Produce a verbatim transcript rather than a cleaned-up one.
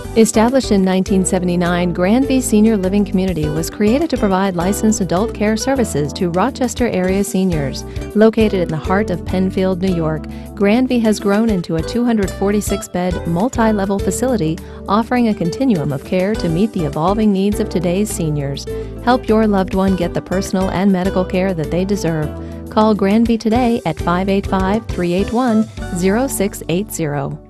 Established in nineteen seventy-nine, Grandeview Senior Living Community was created to provide licensed adult care services to Rochester area seniors. Located in the heart of Penfield, New York, Grandeview has grown into a two hundred forty-six bed, multi-level facility offering a continuum of care to meet the evolving needs of today's seniors. Help your loved one get the personal and medical care that they deserve. Call Grandeview today at five eight five, three eight one, zero six eight zero.